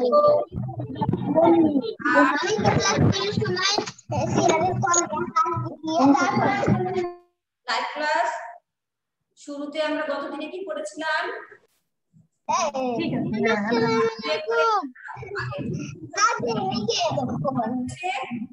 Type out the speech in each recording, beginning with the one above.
Live class শুরুতে আমরা গত দিনে কি পড়েছিলাম? ঠিক আছে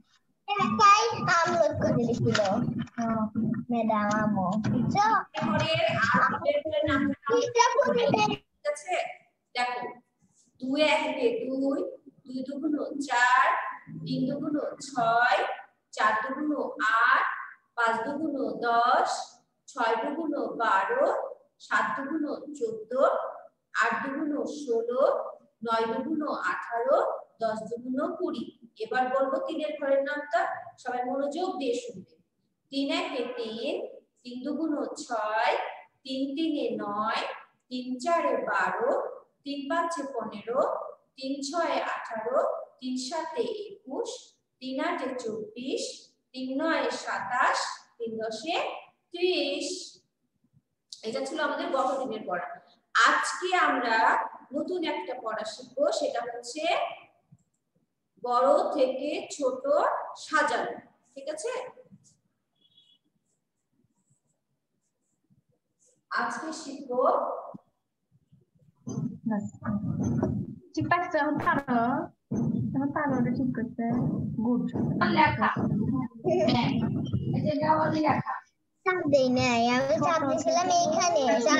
দেখো 2 1 2 2 দুগুণ 4 3 দুগুণ 6 4 দুগুণ 8 5 দুগুণ 10 6 দুগুণ 12 7 দুগুণ 14 8 দুগুণ 16 9 দুগুণ 18 10 দুগুণ 20। এবার বলবো 3 এর ঘরের নামটা, সবাই মনোযোগ দিয়ে শুনবে। 3 1 3 3 দুগুণ 6 3 3 9 3 4 12 3 5 15 3 6 18 3 7 21 3 8 24 3 9 27 3 10 30। এটা ছিল আমাদের গত দিনের পড়া। আজকে আমরা নতুন একটা পড়া শিখবো, সেটা হচ্ছে বড় থেকে ছোট সাজানো। ঠিক আছে, আজকে শিখবো ঠিক আছে। ঠিক করতে গুড লেখা লেখা চাপ দেই নাই, আমি চাপ দিছিলাম এইখানে।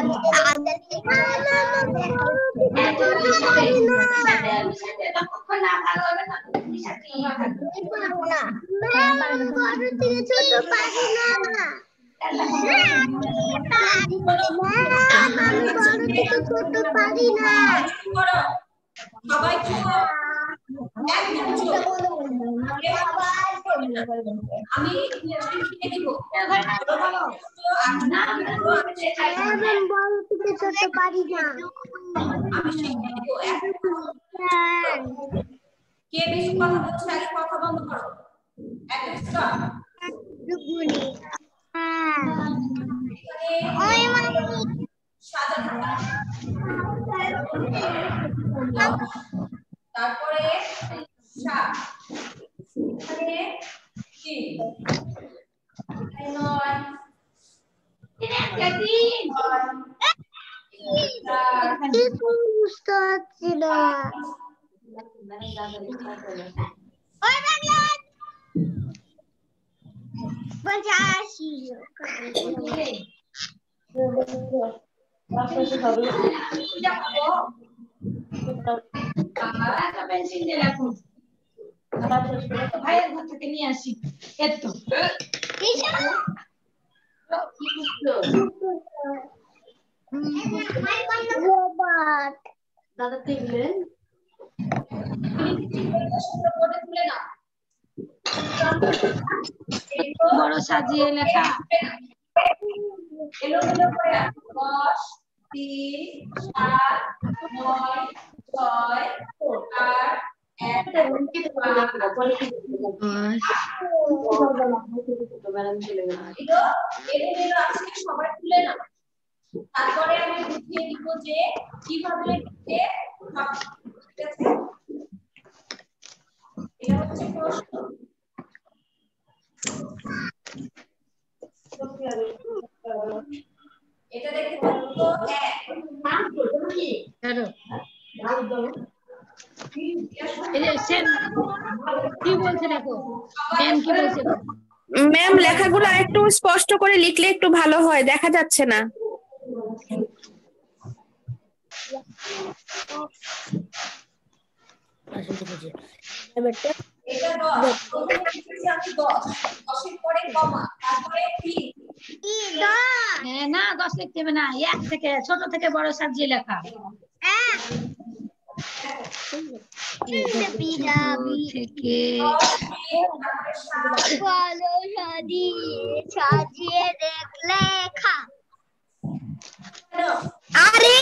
আমি শিখে দিব। কে বেশি কথা বলছে আগে কথা বন্ধ করো। একদম স্টপ। তারপরে সাত, এখানে 3, এখানে 9, ভাইয়ের ঘর থেকে নিয়ে আসি। এতো দাদা দেখলেন বড় সাজিয়ে লেখা এলো এলো করে 10 3 7 9 6 8 সবাই তুলে না। তারপরে আমি বুঝিয়ে দিব যে কিভাবে লিখতে হবে। ঠিক আছে, এটা হচ্ছে প্রশ্ন। এটা দেখতে পাচ্ছ 1 ম্যাম লেখাগুলো একটু স্পষ্ট করে লিখলে একটু ভালো হয়, দেখা যাচ্ছে না। এটা 10 প্রথমে লিখেছি আমি 10 10 এর পরে কমা, তারপরে কি না 10 লিখতে হবে না, 1 থেকে ছোট থেকে বড় সাজিয়ে লেখা। সাজিয়ে দেখ লেখা। আরে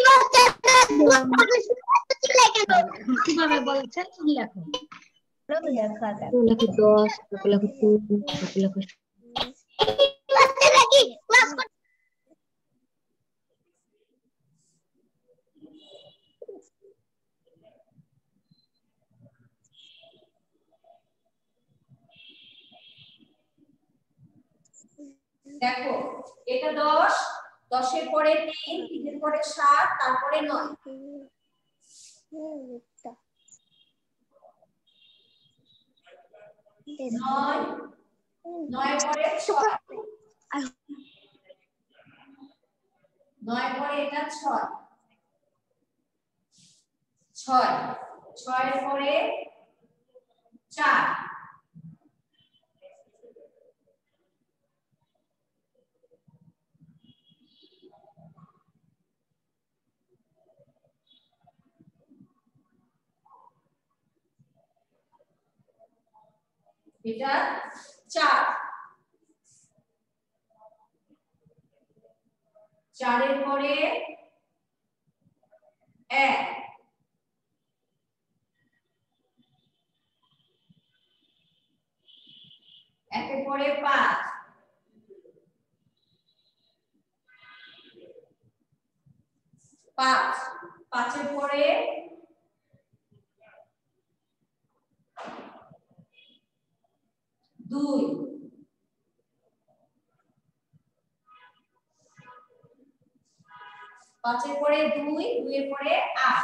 কিভাবে বলছেন লেখো। দেখো এটা 10, 10 এর পরে 3, 3 এর পরে 7, তারপরে 9। 9, 9 এর পরে 6, 9 এর পরে এটা 6, 6, 6 এর পরে 4, এটা 4, 4 এর পরে 1, 1 এর পরে 5, 5, 5 এর পরে 2, 5 এর পরে 2, 2 এর পরে 8,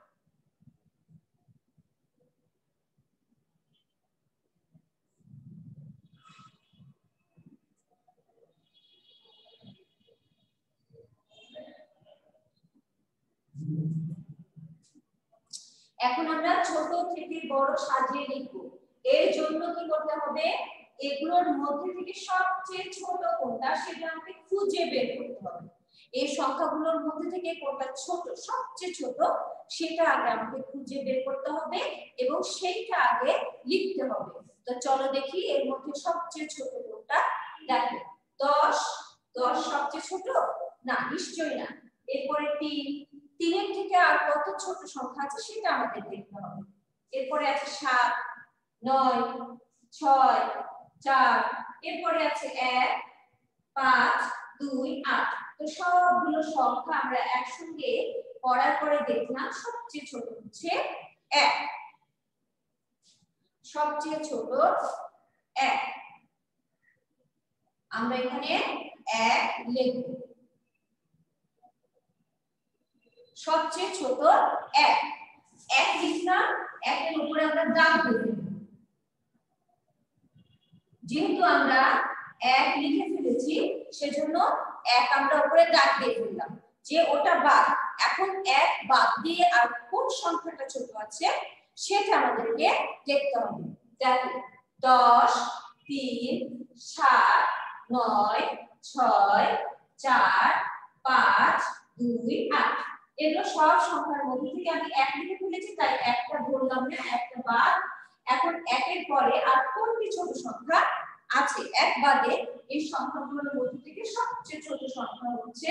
এখন আমরা ছোট থেকে বড় সাজিয়ে লিখব। এর জন্য কি করতে হবে, এগুলোর মধ্যে থেকে সবচেয়ে ছোট কোনটা সেটা আমাকে খুঁজে বের করতে হবে। এই সংখ্যাগুলোর মধ্যে থেকে কোনটা ছোট, সবচেয়ে ছোট সেটা আগে আমাকে খুঁজে বের করতে হবে এবং সেইটা আগে লিখতে হবে। তো চলো দেখি এর মধ্যে সবচেয়ে ছোট কোনটা। দেখো 10, 10 সবচেয়ে ছোট না, নিশ্চয়ই না। এরপরে 3, 3 এর থেকে আর কত ছোট সংখ্যা আছে সেটা আমাদের দেখতে হবে। এরপরে আছে 7, 9, 6, 4, এরপরে আছে 1, 5, 2, 8। তো সবগুলো সংখ্যা আমরা একসঙ্গে পড়ার পরে দেখলাম সবচেয়ে ছোট হচ্ছে 1, সবচেয়ে ছোট 1। আমরা এখানে 1 লিখব, সবচেয়ে ছোট 1, 1 লিখলাম, 1 এর উপরে আমরা দাগ দেব। যেহেতু আমরা 1 লিখে ফেলেছি সেজন্য 1 আমরা উপরে দাগ দিয়ে ফেললাম যে ওটা বাদ। এখন 1 বাদ দিয়ে আর কোন সংখ্যাটা ছোট আছে সেটা আমাদেরকে দেখতে হবে। দেখো 10, 3, 7, 9, 6, 4, 5, 2, 8। এগুলো সব সংখ্যার মধ্যে থেকে আমি 1 লিখে ফেলেছি, তাই একটা ধরলাম না, একটা বাদ। এখন 1 এর পরে আর কোনটি ছোট সংখ্যা আছে 1 বাদে, এই সংখ্যাগুলোর মধ্যে থেকে সবচেয়ে ছোট সংখ্যা হচ্ছে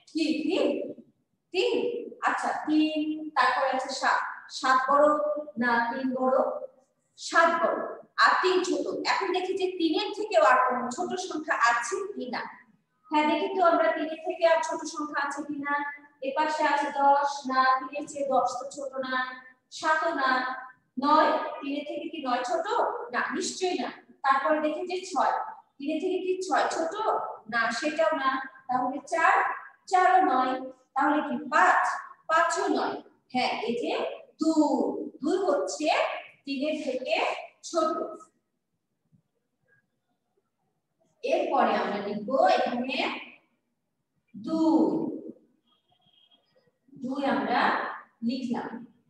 3। আচ্ছা 3, তারপরে আছে 7, 7 বড় না 3 বড়? 7 বড় আর 3 ছোট। এখন দেখি যে 3 এর থেকেও আর কোন ছোট সংখ্যা আছে কিনা। হ্যাঁ দেখি তো আমরা 3 এর থেকে আর ছোট সংখ্যা আছে কিনা। এর পাশে আছে 10, না 3 এর চেয়ে 10 তো ছোট না। 7 ও না। 9, 3 এর থেকে কি 9 ছোট? না, নিশ্চয়ই না। তারপরে দেখি যে 6, 3 এর থেকে কি 6 ছোট? না, সেটাও না। তাহলে 4, 4 ও নয়। তাহলে কি 5, 5 ও নয়। হ্যাঁ এই যে 2, 2 হচ্ছে 3 এর থেকে ছোট। এরপরে আমরা লিখব এখানে 2, 2 আমরা লিখলাম।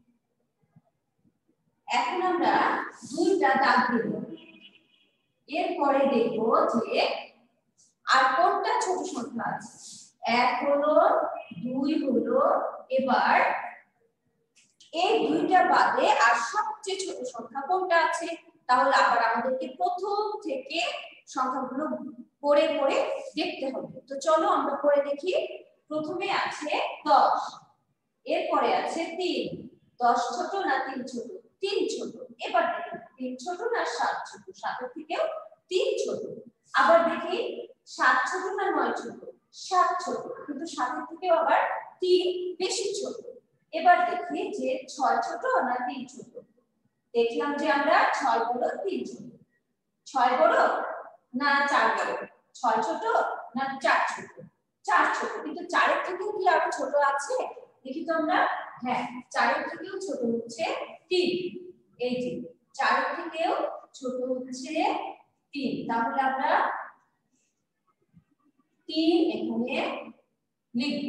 এখন আমরা 2টা দাগ দেব। এরপরে দেখব যে আর কোনটা ছোট সংখ্যা আছে। 1 হলো, 2 হলো, এবার এই 2টা বাদে আর সবচেয়ে ছোট সংখ্যা কোনটা আছে। তাহলে আবার আমাদেরকে প্রথম থেকে সংখ্যাগুলো পড়ে পড়ে দেখতে হবে। তো চলো আমরা পড়ে দেখি। প্রথমে আছে 10, এরপরে আছে 3, 10 ছোট না 3 ছোট? 3 ছোট। এবার দেখি 3 ছোট না 7 ছোট? 7 এর থেকেও 3 ছোট। আবার দেখি 7 ছোট না 9 ছোট? 7 ছোট, কিন্তু 7 এর থেকেও আবার 3 বেশি ছোট। এবার দেখি যে 6 ছোট না 3 ছোট? দেখলাম যে আমরা 6 বড় 3 ছোট। 6 বড় না 4 বড়? 6 ছোট না 4 ছোট? 4 ছোট, কিন্তু 4 এর থেকেও কি আরো ছোট আছে? দেখি তো আমরা। হ্যাঁ, 4 এর থেকেও ছোট হচ্ছে 3। এই যে 4 এর থেকেও ছোট হচ্ছে 3, তাহলে আমরা 3 এখানে লিখব।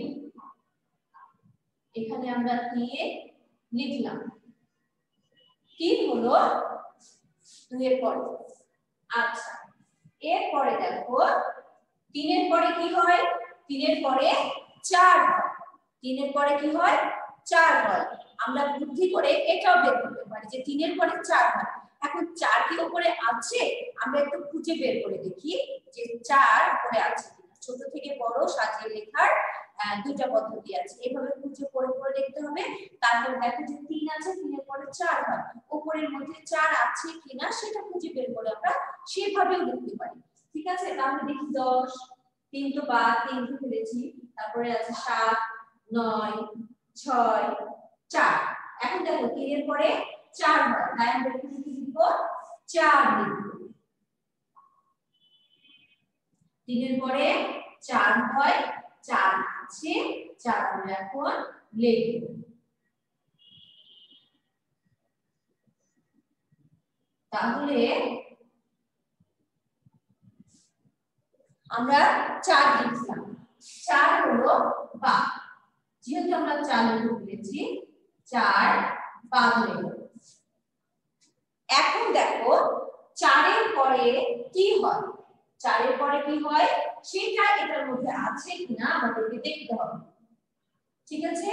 এখানে আমরা 3 লিখলাম। 3 হলো 2 এর পরে। আচ্ছা, এরপরে দেখো 3 এর পরে কি হয়? 3 এর পরে 4 হয়। 3 এর পরে কি হয়? 4 হয়। আমরা বুদ্ধি করে এটাও বের করতে পারি যে 3 এর পরে 4 হয়। এখন 4 কি উপরে আছে? আমরা একটু খুঁজে বের করে দেখি যে 4 উপরে আছে কিনা। ছোট থেকে বড় সাজিয়ে লেখার দুইটা পদ্ধতি আছে, এভাবে খুঁজে পড়ে পড়ে দেখতে হবে। তারপর দেখো যে 3 আছে, 3 এর পরে 4 হয়, উপরের মধ্যে 4 আছে কিনা সেটা খুঁজে বের করে আমরা সেভাবেও লিখতে পারি। ঠিক আছে, তাহলে দেখি 10, 3 তো বাদ, 3 তো ফেলেছি, তারপরে আছে 7, 9, 6, 4। এখন দেখো 3 এর পরে 4 হয়, তাই আমরা এখানে কি লিখব? 4 লিখব। 3 এর পরে 4 হয়, 4 আছে, 4 আমরা এখন লিখব। তাহলে আমরা 4 লিখলাম। 4 হলো বাদ, যেহেতু আমরা 4 লিখে ফেলেছি, 4 বাদ হয়ে গেল। এখন দেখো 4 এর পরে কি হয়? 4 এর পরে কি হয় সেটা এটার মধ্যে আছে কিনা আমাদেরকে দেখতে হবে। ঠিক আছে,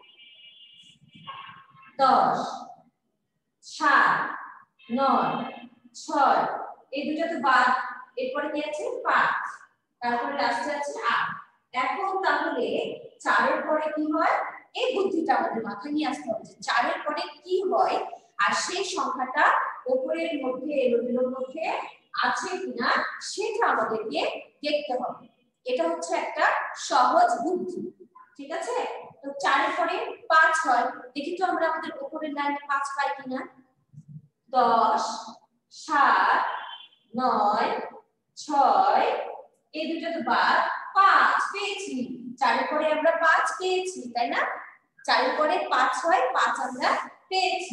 10, 7, 9, 6, এই দুটো তো বাদ। এরপরে কি আছে? 5, তারপরে লাস্টে আছে 8। এখন তাহলে 4 এর পরে কি হয় এই বুদ্ধিটা আমাদের মাথায় নিয়ে আসতে হবে যে 4 এর পরে কি হয় আর সেই সংখ্যাটা উপরের মধ্যে এলোমেলোর মধ্যে আছে কিনা সেটা আমাদেরকে দেখতে হবে। এটা হচ্ছে একটা সহজ বুদ্ধি। ঠিক আছে, তো 4 এর পরে 5 হয়, দেখি তো আমরা আমাদের উপরের লাইনে 5 পাই কিনা। 10, 7, 9, 6, এই দুটো তো বাদ, 5 পেয়েছি। 4 এর পরে আমরা 5 পেয়েছি, তাই না? 4 এর পরে 5 হয়, 5 আমরা পেয়েছি।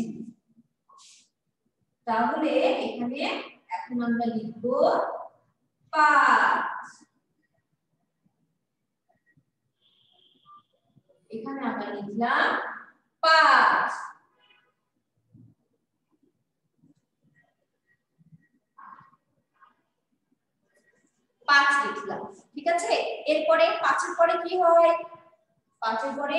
তাহলে এখানে এখন আমরা লিখব 5। এখানে আমরা লিখলাম 5। লিখলাম। ঠিক আছে, এরপরে 5 এর পরে কি হয়? 5 এর পরে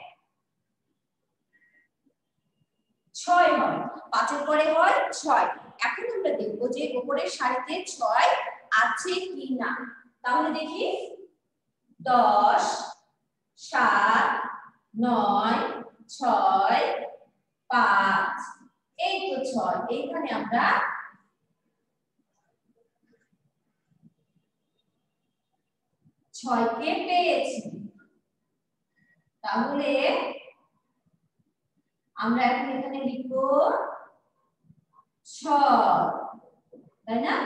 6 হয়, 5 এর পরে হয় 6। এখন আমরা দেখব যে উপরের সারিতে 6 আছে কিনা। তাহলে দেখি 10, 7, 9, 6, 5, এই তো 6। এইখানে আমরা 6 কে পেয়েছি। তাহলে আমরা এখন এখানে লিখব 6, তাই না?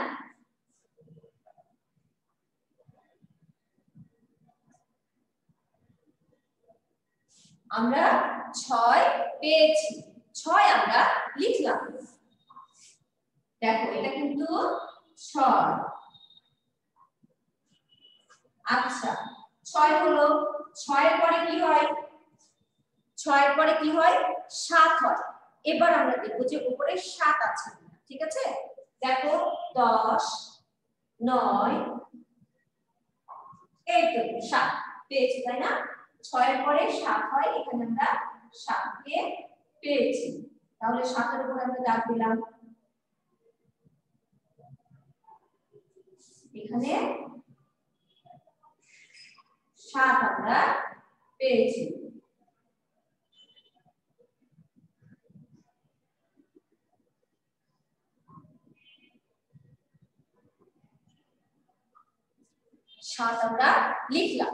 আমরা 6 পেয়েছি, 6 আমরা লিখলাম। দেখো এটা কিন্তু 6। আচ্ছা, 6 হলো। 6 এর পরে কি হয়? 6 এর পরে কি হয়? 7 হয়। এবার আমরা দেখব যে উপরে 7 আছে কিনা। ঠিক আছে, দেখো 10, 9, এই তো 7 পেয়েছি, তাই না? 6 এর পরে 7 হয়, এখানে আমরা 7 কে পেয়েছি। তাহলে 7 এর উপর আমরা দাগ দিলাম। এখানে 7 আমরা পেয়েছি। আমরা লিখলাম।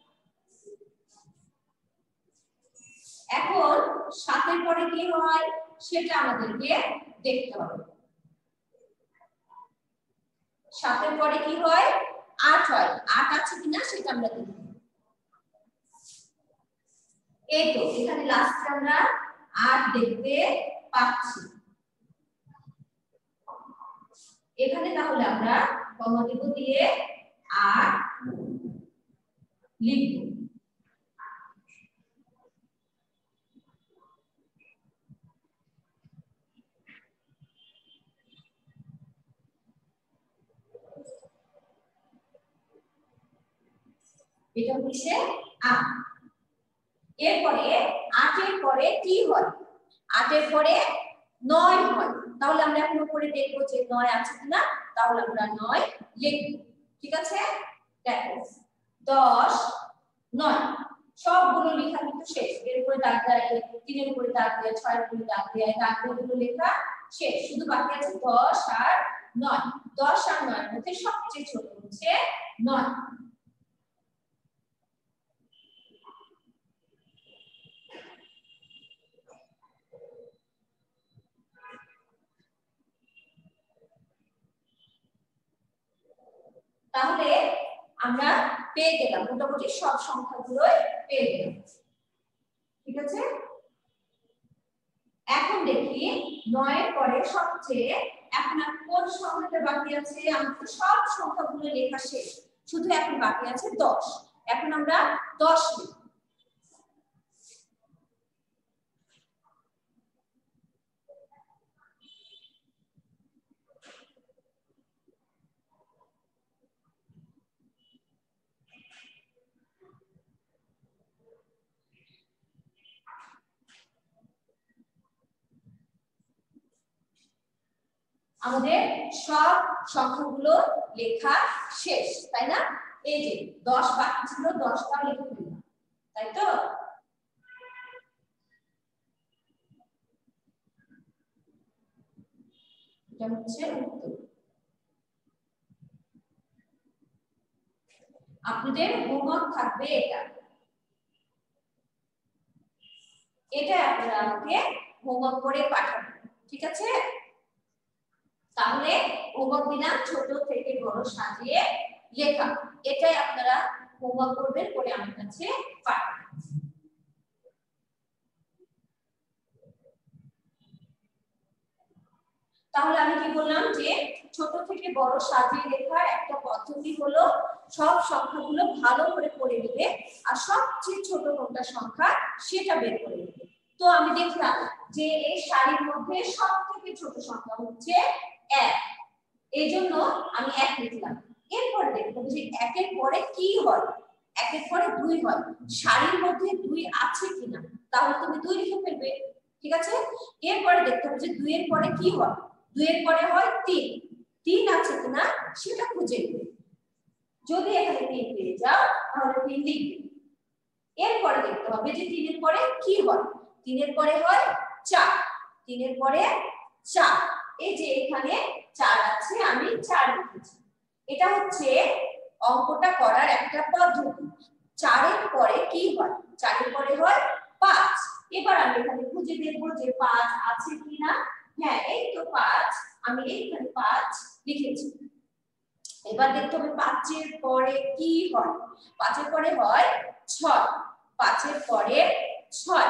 এখন 7 এর পরে কি হয় সেটা আমাদেরকে দেখতে হবে। 7 এর পরে কি হয়? 8 হয়, 8 আছে কিনা সেটা আমরা দেখব। এই তো এখানে লাস্টে আমরা 8 দেখতে পাচ্ছি। এখানে তাহলে আমরা কমা দেব দিয়ে 8 লিখব। এটা হচ্ছে 8। এরপরে 8 এর পরে কি হয়? 8 এর পরে 9 হয়। তাহলে আমরা এখন উপরে দেখব যে 9 আছে কিনা, তাহলে আমরা 9 লিখব। ঠিক আছে, দেখো 10 9 সবগুলো লেখা কিন্তু শেষ। এর উপরে দাগ দেয়, 3 এর উপরে দাগ দেয়, 6 এর উপরে দাগ দেয়, দাগগুলো লেখা শেষ। শুধু বাকি আছে 10 আর 9। 10 আর 9 এর মধ্যে সবচেয়ে ছোট হচ্ছে 9। তাহলে আমরা পেয়ে গেলাম মোটামুটি সব সংখ্যাগুলোই পেয়ে গেলাম। ঠিক আছে, এখন দেখি 9 এর পরে সবচেয়ে এখন আর কোন সংখ্যাটা বাকি আছে? আমাদের সব সংখ্যাগুলো লেখা শেষ, শুধু এখন বাকি আছে 10। এখন আমরা 10 লিখব। আমাদের সব সংখ্যাগুলো লেখা শেষ, তাই না? এই যে 10 বাকি ছিল, 10টাও লিখে ফেললাম, তাই তো? এটা হচ্ছে উত্তর। আপনাদের হোমওয়ার্ক থাকবে এটা, এটা আপনারা আমাকে হোমওয়ার্ক করে পাঠাবেন। ঠিক আছে, তাহলে হোমওয়ার্ক দিলাম ছোট থেকে বড় সাজিয়ে লেখা। এটাই আপনারা হোমওয়ার্ক করবেন, করে আমার কাছে পাঠাবেন। তাহলে আমি কি বললাম যে ছোট থেকে বড় সাজিয়ে লেখার একটা পদ্ধতি হলো সব সংখ্যাগুলো ভালো করে পড়ে নেবে আর সবচেয়ে ছোট কোনটা সংখ্যা সেটা বের করে নেবে। তো আমি দেখলাম যে এই সারির মধ্যে সবথেকে ছোট সংখ্যা হচ্ছে 1, এই জন্য আমি 1 লিখলাম। এরপর দেখব যে 1 এর পরে কি হয়। 1 এর পরে 2 হয়, সারির মধ্যে 2 আছে কিনা, তাহলে তুমি 2 লিখে ফেলবে। ঠিক আছে, এরপরে দেখতে হবে যে 2 এর পরে কি হয়। 2 এর পরে হয় 3, 3 আছে কিনা সেটা খুঁজে নেবে। যদি এখানে 3 পেয়ে যাও তাহলে 3 লিখবে। এরপরে দেখতে হবে যে 3 এর পরে কি হয়। 3 এর পরে হয় 4, 3 এর পরে 4, এই যে এখানে 4 আছে, আমি 4 লিখেছি। এটা হচ্ছে অঙ্কটা করার একটা পদ্ধতি। 4 এর পরে কি হয়? 4 এর পরে হয় 5। এবার আমি এখানে খুঁজে দেখব যে 5 আছে কিনা। হ্যাঁ, এই তো 5, আমি এইখানে 5 লিখেছি। এবার দেখতে হবে 5 এর পরে কি হয়। 5 এর পরে হয় 6, 5 এর পরে 6,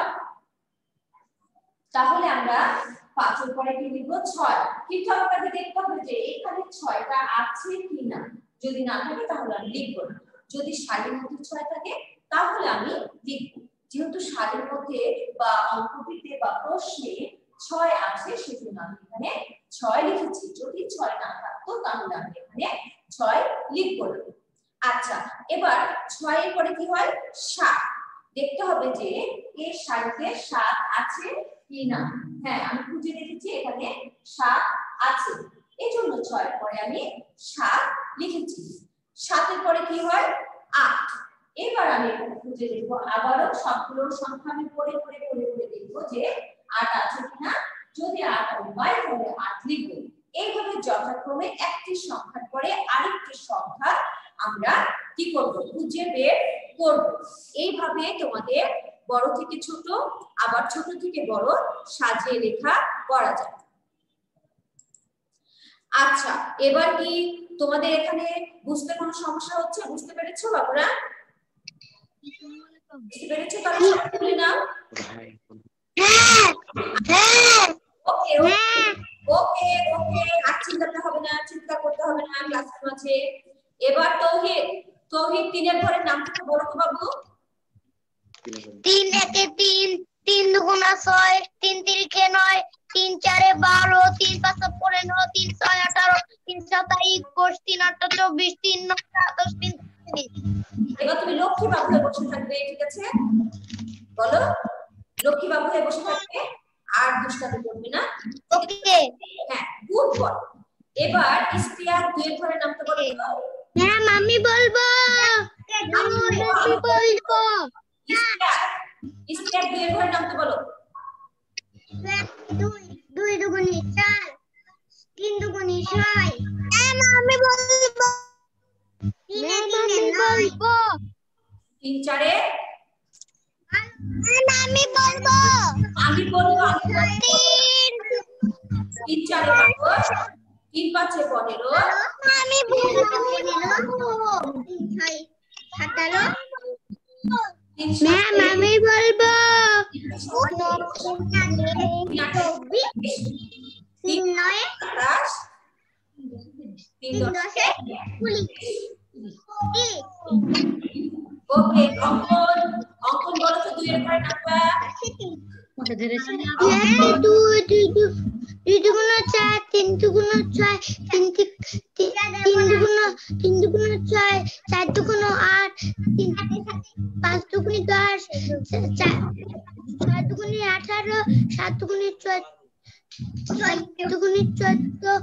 তাহলে আমরা 5 এর পরে কি লিখব? 6। কিন্তু আমাদের দেখতে হবে যে এখানে 6টা আছে কিনা। যদি না থাকে তাহলে আমি লিখব না। যদি সারির মধ্যে 6 থাকে তাহলে আমি লিখব। যেহেতু সারির মধ্যে বা অঙ্কটিতে বা প্রশ্নে 6 আছে সেজন্য আমি এখানে 6 লিখেছি। যদি 6 না থাকতো তাহলে আমি এখানে 6 লিখব না। আচ্ছা, এবার 6 এর পরে কি হয়? 7। দেখতে হবে যে এই সারিতে 7 আছে কিনা। হ্যাঁ, আমি খুঁজে দেখেছি এখানে 7 আছে, এজন্য 6 এর পরে আমি 7 লিখেছি। 7 এর পরে কি হয়? 8। এবার আমি এখানে খুঁজে দেখব, আবারও সবগুলো সংখ্যা আমি পড়ে দেখব যে 8 আছে কিনা। যদি 8 হয় তাহলে 8 লিখব। এইভাবে যথাক্রমে একটি সংখ্যার পরে আরেকটি সংখ্যা আমরা কি করব? খুঁজে বের করব। এইভাবে তোমাদের বড় থেকে ছোট আবার ছোট থেকে বড় সাজিয়ে লেখা করা যায়। আচ্ছা, এবার কি তোমাদের এখানে বুঝতে কোনো সমস্যা হচ্ছে? বুঝতে পেরেছো বাবুরা? বুঝতে পেরেছো? তাহলে সবাই তুলে নাও। ওকে ওকে ওকে, আর চিন্তাতে হবে না, চিন্তা করতে হবে না, ক্লাসরুম আছে। এবার তৌহিদ, তৌহিদ 3 এর ঘরের নাম থেকে বলো তো বাবু। 3 একে 3, 3 দুগুণে 6, 3 তিরিখে 9, 3 চারে 12, 3 পাঁচে 15, 3 ছয় 18, 3 সাতে 21, 3 আটে 24, 3 নয়ে 28, 3 30। এবার তুমি লক্ষ্মী বাবু হয়ে বসে থাকবে, ঠিক আছে? বলো, লক্ষ্মী বাবু হয়ে বসে থাকবে, আর দুষ্টামি করবে না। ওকে হ্যাঁ, গুড বয়। এবার ইস্তিয়াক 2 এর ঘরের নামটা বলো তো। ম্যাম আমি বলবো। আমি বলবো। ইস্তিয়াক, ইস্তিয়াক 2 এর ঘরের নামটা বলো। 2 দুগুণে 4, 3 দুগুণে 6। ম্যাম আমি বলবো। 3 আমি বলবো। 3 চারে আমি বলবো। আমি বলবো, আমি বলবো। 3 3 চারে 22, 3 পাঁচে 15, আমি বলবো। 3 ছয় 17। 3 ম্যাম আমি বলবো। 3 নয়ে 27, 3 10 20। ওকে, অঙ্কন, অঙ্কন বলো তো 2 এর ঘরের নামটা। ওকে ধরেছি না? 2 দুগুণে 4, 3 দুগুণে 6, 3 দুগুণে 6, 4 দুগুণে 8, 5 দুগুণে 10, 4 দুগুণে 18, 7 দুগুণে 14, 8 দুগুণে 16,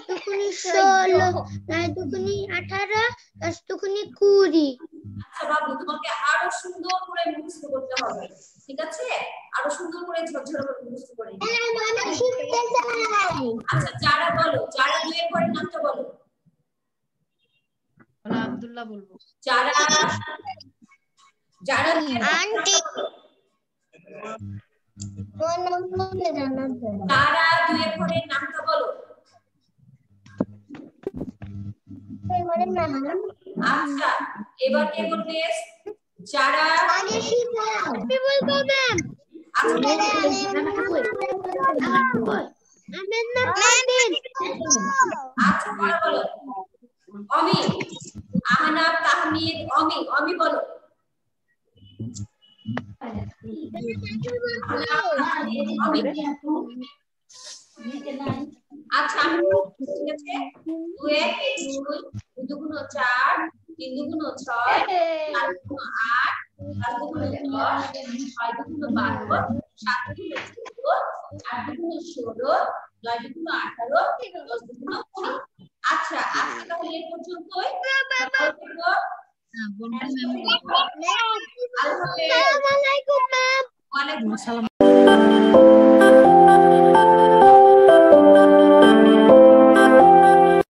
9 দুগুণে 18, 10 দুগুণে 20। আচ্ছা বাবু, তোমাকে আরো সুন্দর করে মুখস্থ করতে হবে, ঠিক আছে? আরো সুন্দর করে ঝরঝর করে মুখস্থ করে নিতে হবে। আচ্ছা, যারা বলো, যারা 2 এর ঘরের নামটা বলো। আব্দুল্লাহ বলবো। যারা, যারা আন্টি যারা 2 এর ঘরের নামটা বলো। আচ্ছা, এবার কে বলবে? যারা বলবো ম্যাম। আচ্ছা, বলো। অমি, আহনাব, তাহমিদ, অমি, অমি বলো। অমি। আচ্ছা, ঠিক আছে। 2 একে 2, 2 দুগুণে 4, 3 দুগুণে 6, 4 দুগুণে 8, 5 দুগুণে 10, 6 দুগুণে 12, 7 দুগুণে 14, 8 দুগুণে 16, 9 দুগুণে 18, 10 দুগুণে 20। আচ্ছা, আজকে তাহলে এই পর্যন্তই। বলবেন আল্লাহ হাফেজ। আসসালামু আলাইকুম ম্যাম। ওয়ালাইকুম আসসালাম।